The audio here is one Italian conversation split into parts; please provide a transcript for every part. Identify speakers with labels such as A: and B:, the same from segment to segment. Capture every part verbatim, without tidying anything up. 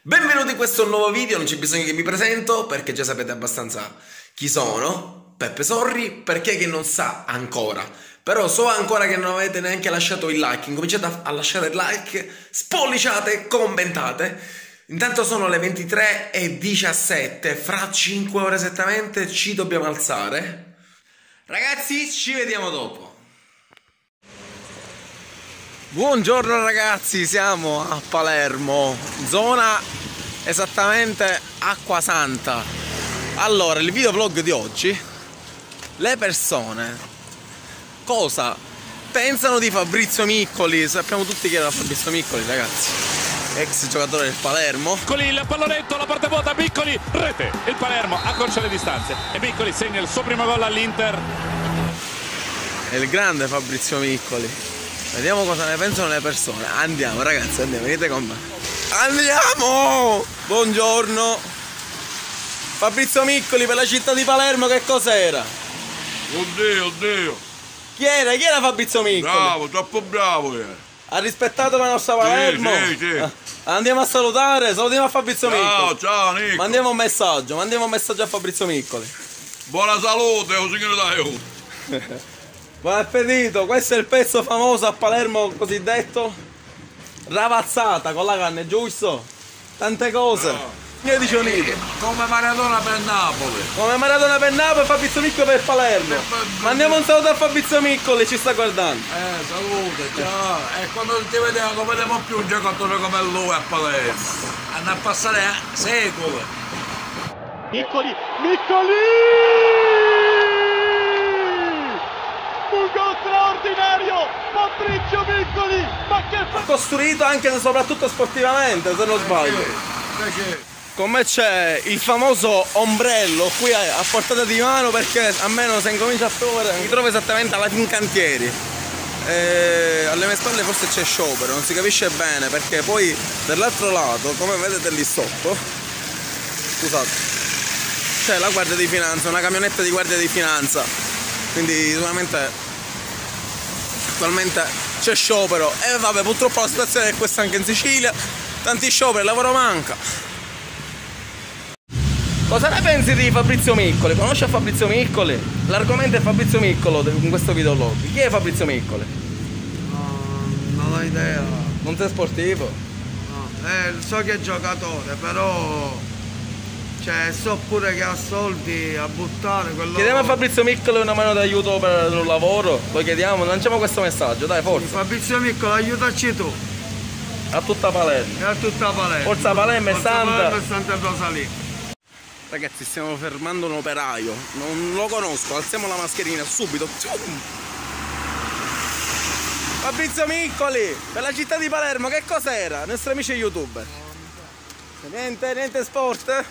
A: Benvenuti in questo nuovo video, non c'è bisogno che mi presento perché già sapete abbastanza chi sono. Peppe Sorri, per chi che non sa ancora, però so ancora che non avete neanche lasciato il like, incominciate a, a lasciare il like, spolliciate, commentate. Intanto sono le ventitré e diciassette, fra cinque ore esattamente ci dobbiamo alzare. Ragazzi, ci vediamo dopo. Buongiorno ragazzi, siamo a Palermo, zona esattamente Acquasanta. Allora, il videoblog di oggi, le persone cosa pensano di Fabrizio Miccoli? Sappiamo tutti chi era Fabrizio Miccoli, ragazzi, ex giocatore del Palermo.
B: Miccoli, il pallonetto, la parte vuota, Miccoli, rete, il Palermo accorcia le distanze e Miccoli segna il suo primo gol all'Inter.
A: È il grande Fabrizio Miccoli. Vediamo cosa ne pensano le persone. Andiamo ragazzi, andiamo, venite con me. Andiamo! Buongiorno. Fabrizio Miccoli per la città di Palermo che cos'era?
C: Oddio, oddio.
A: Chi era? Chi era Fabrizio Miccoli?
C: Bravo, troppo bravo era.
A: Ha rispettato la nostra Palermo?
C: Sì, sì, sì.
A: Andiamo a salutare, salutiamo a Fabrizio
C: Ciao,
A: Miccoli.
C: ciao Nico.
A: Mandiamo un messaggio, mandiamo un messaggio a Fabrizio Miccoli.
C: Buona salute, oh signore d'aiuto.
A: Buon appetito, questo è il pezzo famoso a Palermo cosiddetto ravazzata con la carne, giusto? Tante cose.
C: No.
A: Io dice unito.
C: Come Maradona per Napoli.
A: Come Maradona per Napoli e Fabrizio Miccoli per Palermo. Mandiamo un saluto a Fabrizio Miccoli, ci sta guardando.
C: Eh, salute, ciao. E quando ti vediamo non vediamo più un giocatore come lui a Palermo. Hanno a passare secoli.
B: Miccoli, Miccoli! Un gol straordinario, Fabrizio Miccoli, ma che fa...
A: Costruito anche e soprattutto sportivamente, se non sbaglio.
C: Perché?
A: Con me c'è il famoso ombrello qui a portata di mano, perché almeno se incomincia a piovere mi trovo esattamente alla Fincantieri. E alle mie spalle forse c'è sciopero, non si capisce bene perché poi dall'altro lato, come vedete lì sotto, scusate, c'è la Guardia di Finanza, una camionetta di Guardia di Finanza, quindi sicuramente attualmente c'è sciopero e vabbè, purtroppo la situazione è questa anche in Sicilia, tanti scioperi, il lavoro manca. Cosa ne pensi di Fabrizio Miccoli? Conosci Fabrizio Miccoli? L'argomento è Fabrizio Miccoli in questo videolog. Chi è Fabrizio Miccoli?
D: No, non ho idea.
A: Non sei sportivo?
D: No. Eh, so che è giocatore, però cioè, so pure che ha soldi a buttare. Quello...
A: Chiediamo a Fabrizio Miccoli una mano d'aiuto per il lavoro. Lo chiediamo, lanciamo questo messaggio, dai, forza.
D: Fabrizio Miccoli, aiutaci tu.
A: A tutta Palermo.
D: E a tutta Palermo.
A: Forza Palermo e
D: Forza
A: Santa.
D: Palermo e Santa Rosalì.
A: Ragazzi, stiamo fermando un operaio. Non lo conosco, alziamo la mascherina subito. Fabrizio Miccoli, per la città di Palermo, che cos'era? Nostri amici youtuber. Niente, niente sport?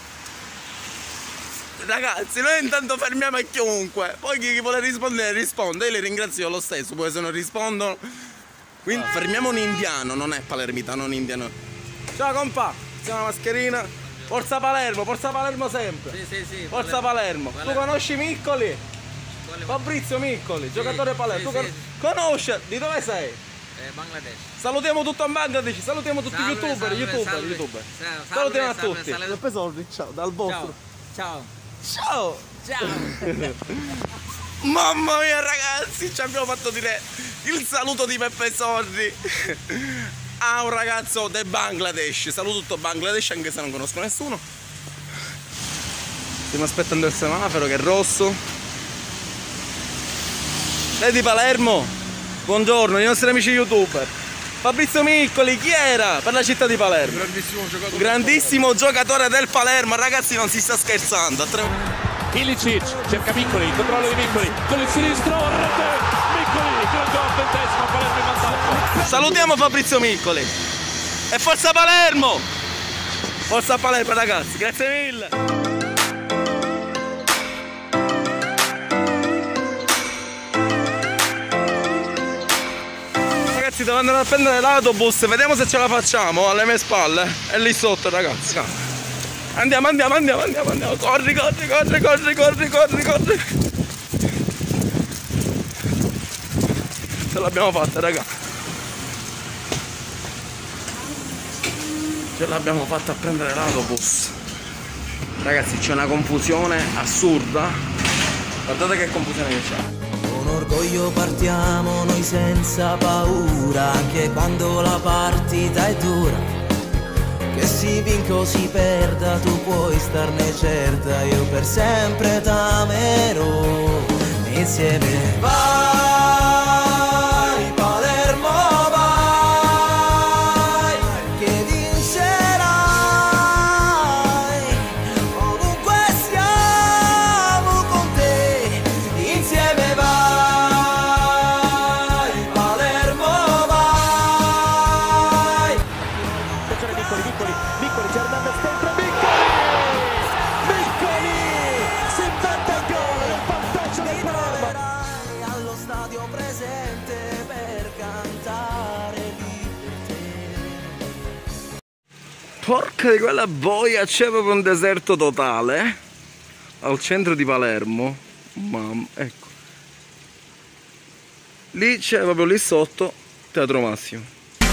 A: Ragazzi, noi intanto fermiamo a chiunque. Poi chi vuole rispondere risponde. Io li ringrazio lo stesso, poi se non rispondono. Quindi fermiamo un indiano, non è palermitano, un indiano. Ciao compa, alziamo la mascherina. Forza Palermo, forza Palermo sempre.
E: Sì, sì, sì.
A: Forza Palermo.
E: Palermo.
A: Tu conosci Miccoli? Fabrizio Miccoli, sì, giocatore Palermo.
E: Sì,
A: tu
E: sì.
A: Conosci? Di dove sei?
E: Eh, Bangladesh.
A: Salutiamo tutto in Bangladesh, salutiamo tutti
E: Salve,
A: gli youtuber,
E: salve,
A: youtuber,
E: salve.
A: youtuber.
E: Salve,
A: Salutiamo a
E: salve,
A: tutti.
E: salve.
A: Peppe Sorri, ciao, dal vostro.
E: Ciao.
A: Ciao.
E: Ciao.
A: Mamma mia ragazzi, ci abbiamo fatto dire il saluto di Peppe Sorri a un ragazzo del Bangladesh. Saluto tutto Bangladesh anche se non conosco nessuno. Stiamo aspettando il semaforo che è rosso. Vedi Palermo? Buongiorno, i nostri amici youtuber. Fabrizio Miccoli, chi era per la città di Palermo?
C: Grandissimo giocatore.
A: Grandissimo giocatore del Palermo, ragazzi, non si sta scherzando.
B: Ilicic, cerca Miccoli, il controllo di Miccoli, con il sinistro, rete, Miccoli, gran gol, ventesimo, Palermo in vantaggio.
A: Salutiamo Fabrizio Miccoli. E forza Palermo! Forza Palermo ragazzi, grazie mille! Ragazzi, devo andare a prendere l'autobus, vediamo se ce la facciamo, alle mie spalle. È lì sotto ragazzi. Andiamo, andiamo, andiamo, andiamo, andiamo. Corri, corri, corri, corri, corri, corri, corri. Ce l'abbiamo fatta, raga. Ce l'abbiamo fatta a prendere l'autobus. Ragazzi, c'è una confusione assurda. Guardate che confusione che c'è.
F: Con orgoglio partiamo noi senza paura, anche quando la partita è dura. Che si vinca o si perda, tu puoi starne certa, io per sempre t'amerò. Insieme vai, Palermo vai, che vincerai, ovunque siamo con te. Insieme vai, Palermo vai.
B: Attenzione Miccoli, Miccoli, Miccoli, c'è Hernandez dentro, Miccoli! Miccoli! Si inventa il gol, il vantaggio del Parma!
F: Allo stadio presente per cantare libertà.
A: Porca di quella boia, c'è proprio un deserto totale al centro di Palermo. Mamma, ecco. Lì c'è proprio lì sotto Teatro Massimo.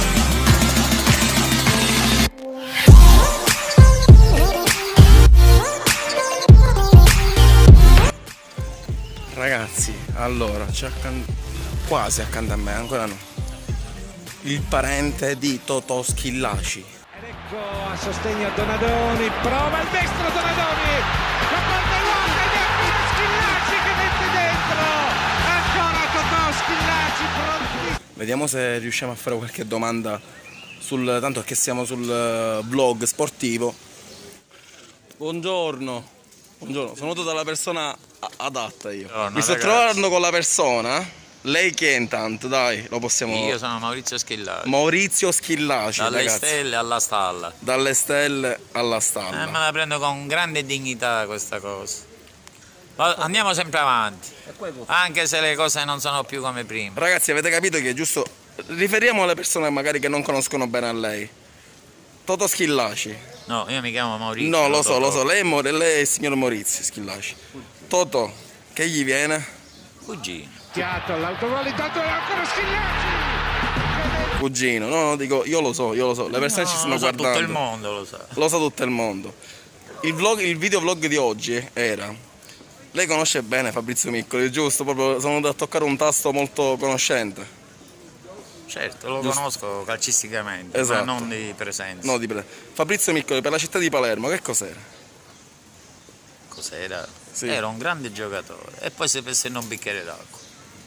A: Ragazzi, allora, c'è accan- quasi accanto a me, ancora no. Il parente di Totò Schillaci.
B: Ed ecco a sostegno a Donadoni, prova il destro Donadoni, la palla è vuota ed ecco Schillaci che mette dentro, ancora Totò Schillaci pronti.
A: Vediamo se riusciamo a fare qualche domanda sul, tanto che siamo sul eh, vlog sportivo. Buongiorno. Buongiorno, sono venuto dalla persona a- adatta io.
E: Buongiorno,
A: Mi sto
E: ragazzi.
A: trovando con la persona. Lei chi è intanto? Dai, lo possiamo.
E: Io sono Maurizio Schillaci.
A: Maurizio Schillaci,
E: Dalle
A: ragazzi.
E: stelle alla stalla.
A: Dalle stelle alla
E: Eh,
A: stalla.
E: me la prendo con grande dignità questa cosa. Ma andiamo sempre avanti. Anche se le cose non sono più come prima.
A: Ragazzi, avete capito che è giusto. Riferiamo alle persone magari che non conoscono bene a lei. Totò Schillaci.
E: No, io mi chiamo Maurizio.
A: No, lo so,
E: Totò.
A: lo so, lei è, Mo- lei è il signor Maurizio Schillaci. Totò, che gli viene?
E: Cugino.
B: Tiato l'autogol, intanto è ancora Schillaci.
A: Cugino, no, no, dico, io lo so, io lo so, le persone
E: No,
A: ci stanno
E: lo sa
A: guardando.
E: tutto il mondo, lo sa.
A: Lo sa tutto il mondo. Il, vlog, il videovlog di oggi era. Lei conosce bene Fabrizio Miccoli, giusto? Proprio sono andato a toccare un tasto molto conoscente.
E: Certo, lo
A: Giusto.
E: conosco calcisticamente,
A: Esatto.
E: ma non di presenza.
A: No, di pre- Fabrizio Miccoli per la città di Palermo, che cos'era?
E: Cos'era?
A: Sì.
E: Era un grande giocatore. E poi si fece in un bicchiere d'acqua.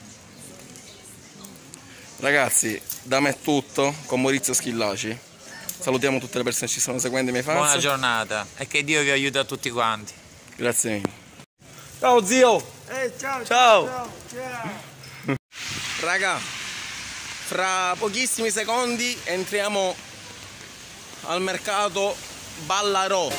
A: Ragazzi, da me è tutto con Maurizio Schillaci. Salutiamo tutte le persone che ci stanno seguendo i miei fans.
E: Buona giornata e che Dio vi aiuti a tutti quanti.
A: Grazie mille. Ciao zio!
D: Eh, ciao,
A: Ciao.
D: ciao, ciao.
A: Raga, fra pochissimi secondi entriamo al mercato Ballarò.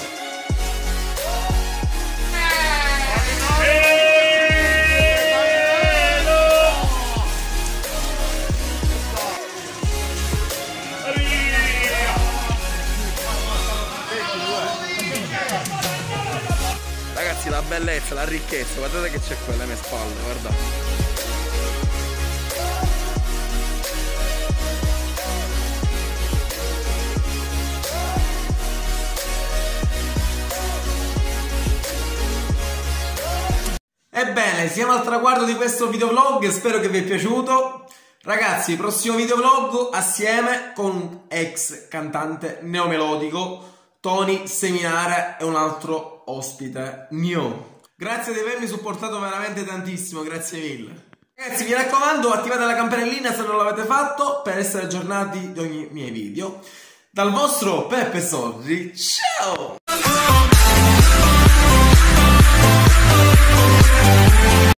A: Ragazzi, la bellezza, la ricchezza, guardate che c'è qua alle mie spalle, guardate. Ebbene, siamo al traguardo di questo videovlog, spero che vi è piaciuto. Ragazzi, prossimo videovlog assieme con un ex cantante neomelodico, Tony Seminare, e un altro ospite mio. Grazie di avermi supportato veramente tantissimo, grazie mille. Ragazzi, mi raccomando, attivate la campanellina se non l'avete fatto per essere aggiornati di ogni miei video. Dal vostro Peppe Sorri, ciao!